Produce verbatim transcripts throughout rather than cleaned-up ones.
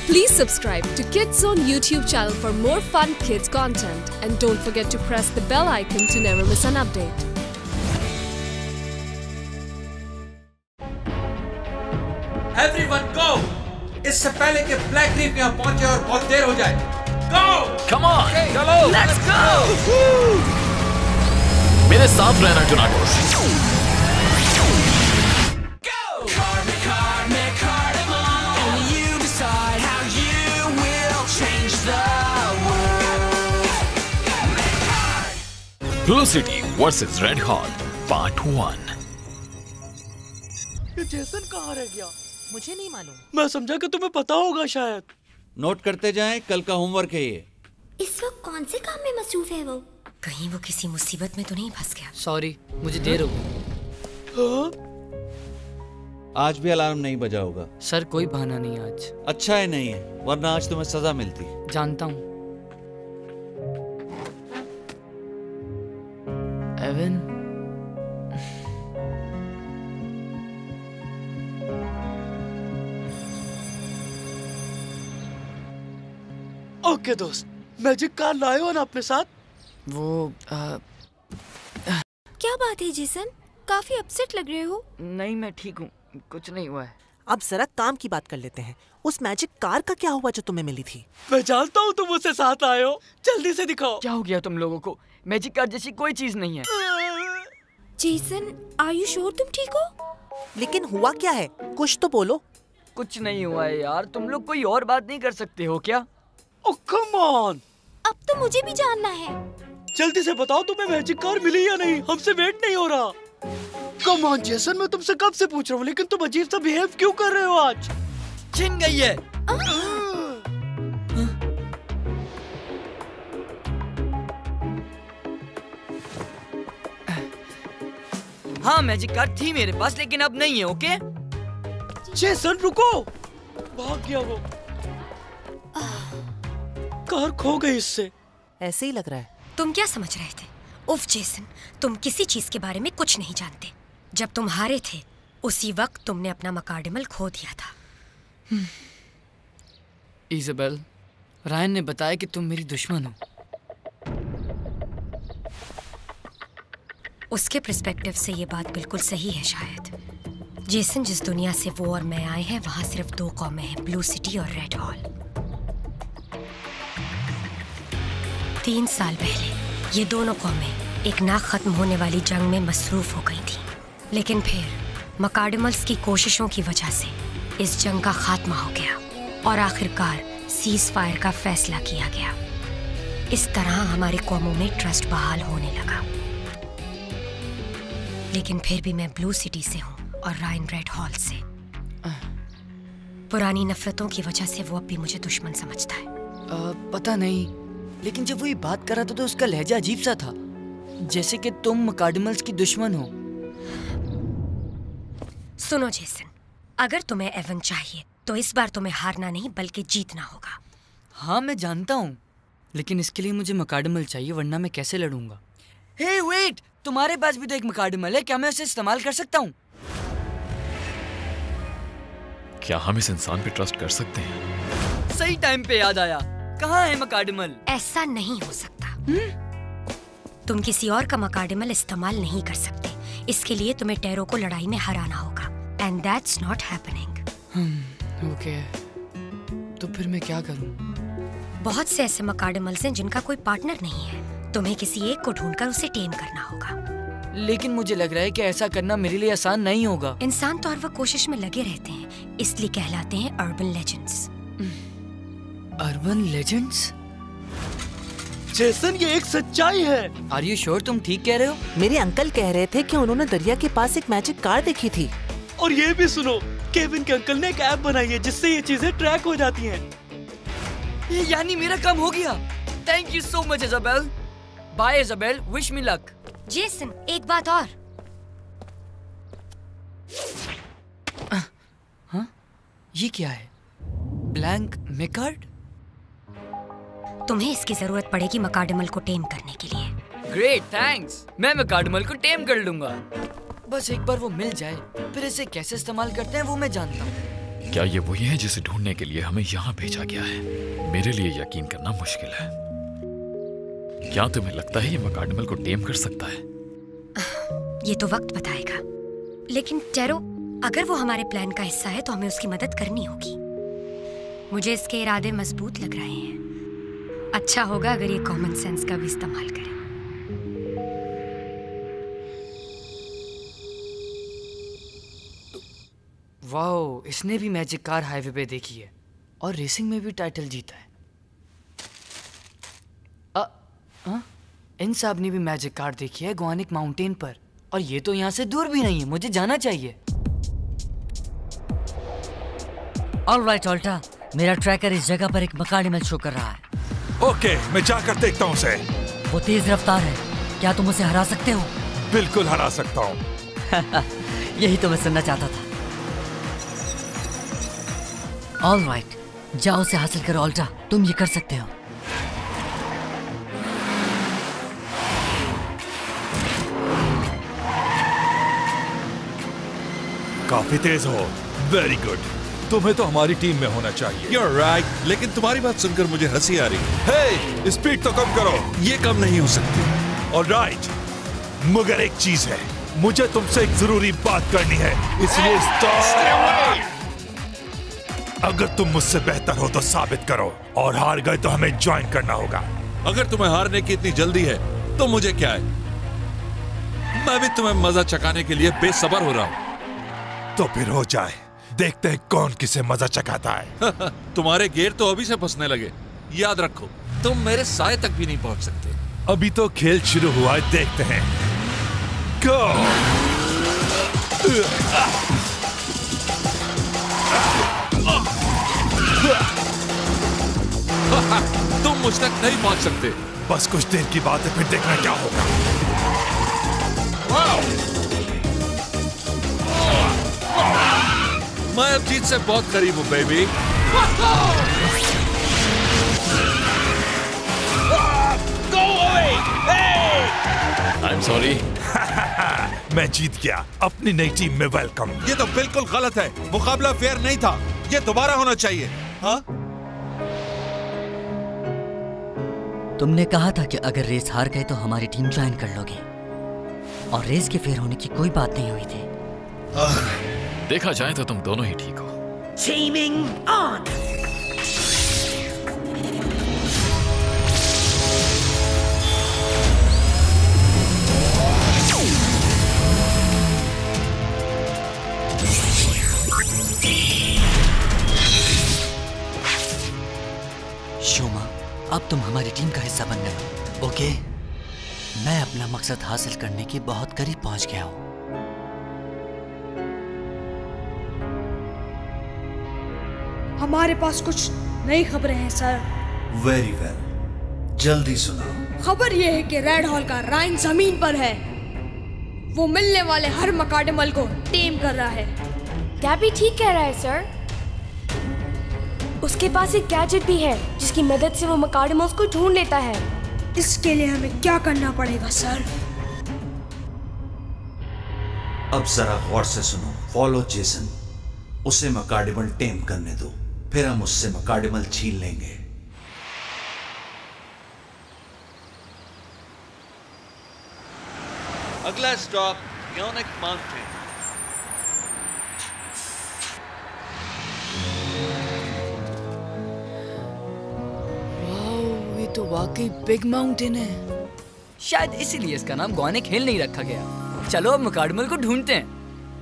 Please subscribe to Kids Zone YouTube channel for more fun kids content and don't forget to press the bell icon to never miss an update. Everyone go! इससे पहले कि black reef यहाँ पहुँचे और बहुत देर हो जाए. Go! Come on! Okay. चलो! Let's go! मेरे साथ रहना टुनाटोस. Blue City versus Red Hot Part One. ये जेसन कहाँ रह गया? मुझे नहीं मालूम. मैं समझा कि तुम्हें पता होगा शायद. नोट करते जाएं, कल का होमवर्क है ये. इस वक्त कौन से काम में मसरूफ है वो? कहीं वो किसी मुसीबत में तो नहीं फंस गया? सॉरी, मुझे देर हो गई. आज भी अलार्म नहीं बजा होगा. सर कोई बहाना नहीं आज. अच्छा है नहीं है, वरना आज तुम्हें सजा मिलती. जानता हूँ. एवन. ओके दोस्त, मैजिक कार लाए हो ना अपने साथ? वो आ... क्या बात है जेसन? काफी अपसेट लग रहे हो. नहीं, मैं ठीक हूँ, कुछ नहीं हुआ है. अब जरा काम की बात कर लेते हैं. उस मैजिक कार का क्या हुआ जो तुम्हें मिली थी? मैं जानता हूँ तुम मुझसे साथ आए हो. जल्दी से दिखाओ. क्या हो गया तुम लोगों को? मैजिक कार जैसी कोई चीज नहीं है. जेसन, आर यू श्योर तुम ठीक हो? लेकिन हुआ क्या है? कुछ तो बोलो. कुछ नहीं हुआ है यार. तुम लोग कोई और बात नहीं कर सकते हो क्या? Oh come on. अब तो मुझे भी जानना है. जल्दी से बताओ तुम्हें मैजिक कार मिली या नहीं. हमसे वेट नहीं हो रहा. कम ऑन जेसन, मैं तुमसे कब से पूछ रहा हूँ, लेकिन तुम अजीब सा बिहेव क्यों कर रहे हो आज? छिन गई है. हाँ, मैजिक कार थी मेरे पास, लेकिन अब नहीं है. ओके जेसन रुको. भाग गया वो. कार खो गई इससे. ऐसे ही लग रहा है. तुम क्या समझ रहे थे? उफ जेसन, तुम किसी चीज के बारे में कुछ नहीं जानते. जब तुम हारे थे उसी वक्त तुमने अपना मकार्डिमल खो दिया था. इज़ाबेल, रायन ने बताया कि तुम मेरी दुश्मन हो. उसके पर्सपेक्टिव से ये बात बिल्कुल सही है शायद. जेसन, जिस दुनिया से वो और मैं आए हैं वहाँ सिर्फ दो कौमें हैं, ब्लू सिटी और रेड हॉल. तीन साल पहले ये दोनों कौमें एक ना खत्म होने वाली जंग में मसरूफ हो गई थी. लेकिन फिर मकार्डिमल्स की कोशिशों की वजह से इस जंग का खात्मा हो गया और आखिरकार सीज फायर का फैसला किया गया. इस तरह हमारी कौमों में ट्रस्ट बहाल होने लगा. लेकिन फिर भी मैं ब्लू सिटी से हूँ और रायन रेड हॉल से. पुरानी नफरतों की वजह से वो अब भी मुझे दुश्मन समझता है. आ, पता नहीं, लेकिन जब वो ये बात कर रहा था तो उसका लहजा अजीब सा था, जैसे कि तुम मकार्डिमल्स की दुश्मन हो. सुनो जेसन, अगर तुम्हें एवन चाहिए तो इस बार तुम्हें हारना नहीं बल्कि जीतना होगा. हाँ मैं जानता हूँ, लेकिन इसके लिए मुझे मकार्डिमल चाहिए, वरना मैं कैसे लड़ूंगा. हे वेट, तुम्हारे पास भी तो एक मकार्डिमल है. क्या मैं उसे इस्तेमाल कर सकता हूँ? क्या हम इस इंसान पे ट्रस्ट कर सकते हैं? सही टाइम पे याद आया. कहाँ है मकार्डिमल? ऐसा नहीं हो सकता. हुँ? तुम किसी और का मकार्डिमल इस्तेमाल नहीं कर सकते. इसके लिए तुम्हें टेरो को लड़ाई में हराना होगा. And that's not happening. Okay, तो फिर मैं क्या करूं? बहुत से ऐसे मकार्डिमल्स हैं जिनका कोई पार्टनर नहीं है. तुम्हें किसी एक को ढूंढकर उसे टेम करना होगा. लेकिन मुझे लग रहा है कि ऐसा करना मेरे लिए आसान नहीं होगा. इंसान तो हर वक्त कोशिश में लगे रहते हैं, इसलिए कहलाते हैं urban legends. Urban legends? Jason, ये एक सच्चाई है. आर यू श्योर तुम ठीक कह रहे हो? मेरे अंकल कह रहे थे कि उन्होंने दरिया के पास एक मैजिक कार देखी थी. और ये भी सुनो, केविन के अंकल ने एक ऐप बनाई है जिससे ये चीजें ट्रैक हो जाती हैं. ये यानी मेरा काम हो गया. Thank you so much Isabel. Bye Isabel, wish me luck. Jason, एक बात और. हाँ, ये क्या है? Blank Mecard? तुम्हें इसकी जरूरत पड़ेगी मकार्डिमल को टेम करने के लिए. Great, thanks. मैं मकार्डिमल को टेम कर लूंगा. बस एक बार वो मिल जाए, फिर इसे कैसे इस्तेमाल करते हैं वो मैं जानता हूँ. क्या ये वही है जिसे ढूंढने के लिए हमें यहाँ भेजा गया है? मेरे लिए यकीन करना मुश्किल है। क्या तुम्हें लगता है ये मकाडमल को टेम कर सकता है? ये तो वक्त बताएगा। लेकिन टेरो, अगर वो हमारे प्लान का हिस्सा है तो हमें उसकी मदद करनी होगी। मुझे इसके इरादे मजबूत लग रहे हैं। अच्छा होगा अगर ये कॉमन सेंस का भी इस्तेमाल करे। वाओ, इसने भी मैजिक कार हाईवे पे देखी है और रेसिंग में भी टाइटल जीता है। अ, आ, इन साहब ने भी मैजिक कार देखी है गुआनिक माउंटेन पर, और ये तो यहाँ से दूर भी नहीं है। मुझे जाना चाहिए। ऑलराइट ऑल्टा, मेरा ट्रैकर इस जगह पर एक मकाडमल शो कर रहा है। ओके, मैं जाकर देखता हूँ उसे। वो तेज रफ्तार है, क्या तुम उसे हरा सकते हो? बिल्कुल हरा सकता हूँ। यही तो मैं सुनना चाहता था। ऑलराइट, जाओ उसे हासिल करो ऑल्टा, तुम ये कर सकते हो। काफी तेज हो। Very good. तुम्हें तो हमारी टीम में होना चाहिए। You're right, लेकिन तुम्हारी बात सुनकर मुझे हंसी आ रही है। हे, स्पीड तो कम करो। ये कम नहीं हो सकती। ऑलराइट, मगर एक चीज है, मुझे तुमसे एक जरूरी बात करनी है, इसलिए स्टॉप। अगर तुम मुझसे बेहतर हो तो साबित करो, और हार गए तो हमें ज्वाइन करना होगा। अगर तुम्हें हारने की इतनी जल्दी है तो मुझे क्या है, मैं भी तुम्हें मजा चखाने के लिए बेसब्र हो रहा हूँ। तो फिर हो जाए, देखते हैं कौन किसे मजा चखाता है। तुम्हारे गेर तो अभी से फंसने लगे। याद रखो, तुम मेरे साए तक भी नहीं पहुंच सकते। अभी तो खेल शुरू हुआ है, देखते हैं। गो! तुम मुझ तक नहीं पहुंच सकते। बस कुछ देर की बात है, फिर देखना क्या होगा। मैं अब जीत से बहुत करीब हूं बेबी। I am sorry. मैं जीत गया। अपनी नई टीम में वेलकम। ये तो बिल्कुल गलत है। मुकाबला फेयर नहीं था। ये दोबारा होना चाहिए। हाँ? तुमने कहा था कि अगर रेस हार गए तो हमारी टीम ज्वाइन कर लोगे, और रेस के फेयर होने की कोई बात नहीं हुई थी। देखा जाए तो तुम दोनों ही ठीक हो। Teaming on! शोमा, अब तुम हमारी टीम का हिस्सा बन गए हो। ओके, मैं अपना मकसद हासिल करने के बहुत करीब पहुंच गया हूं। हमारे पास कुछ नई खबरें हैं सर। वेरी वेल, जल्दी सुनाओ। खबर यह है कि रेड हॉल का राइन जमीन पर है। वो मिलने वाले हर मकाडमल को टेम कर रहा है। गैबी ठीक कह रहा है सर। उसके पास एक गैजेट भी है जिसकी मदद से वो मकाडमल्स को ढूंढ लेता है। इसके लिए हमें क्या करना पड़ेगा सर? अब जरा गौर से सुनो। फॉलो जेसन, उसे मकाडमल टेम करने दो, फिर हम उससे मकाडमल छीन लेंगे। अगला स्टॉप योनिक माउंटेन। वाओ, ये तो वाकई बिग माउंटेन है। शायद इसीलिए इसका नाम गुआनिक हिल नहीं रखा गया। चलो अब मकाडमल को ढूंढते हैं।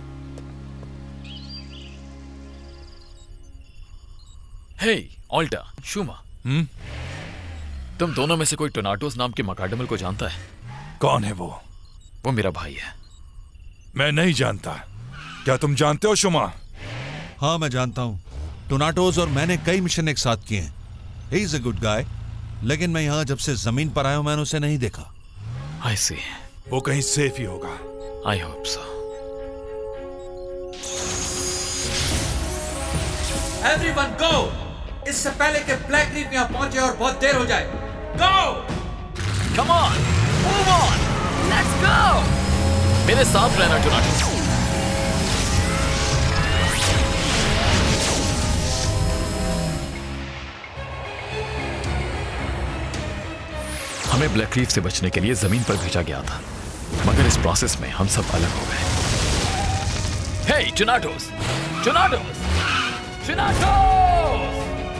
हे, ऑल्टा, शूमा, हम्म? तुम दोनों में से कोई टोनाटोस नाम के मकाडमल को जानता है? कौन है वो? वो मेरा भाई है। मैं नहीं जानता। क्या तुम जानते हो शुमा? हाँ, मैं जानता हूँ। टोनाटोस और मैंने कई मिशन एक साथ किए हैं। He is a good guy, लेकिन मैं यहाँ जब से जमीन पर आया हूँ मैंने उसे नहीं देखा। आई सी। वो कहीं सेफ ही होगा। I hope so. Everyone go! इससे पहले कि ब्लैक रीफ यहाँ पहुंचे और बहुत देर हो जाए। Go! Come on, move on, let's go! मेरे साथ रहना टोनाटोस। हमें ब्लैक रीफ से बचने के लिए जमीन पर भेजा गया था, मगर इस प्रोसेस में हम सब अलग हो गए। हे टोनाटोस, टोनाटोस, टोनाटोस!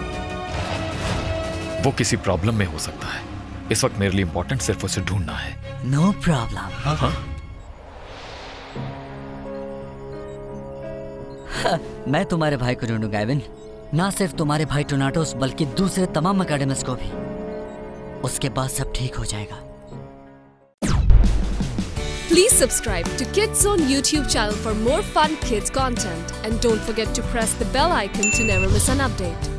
वो किसी प्रॉब्लम में हो सकता है। इस वक्त मेरे लिए इंपॉर्टेंट सिर्फ उसे ढूंढना है। No problem. हाँ? मैं तुम्हारे भाई को ढूंढूंगा एविन, ना सिर्फ तुम्हारे भाई टोनाटोस बल्कि दूसरे तमाम मैकाडेमस को भी। उसके बाद सब ठीक हो जाएगा। Please subscribe to Kids Zone YouTube channel for more fun kids content and don't forget to press the bell icon to never miss an update.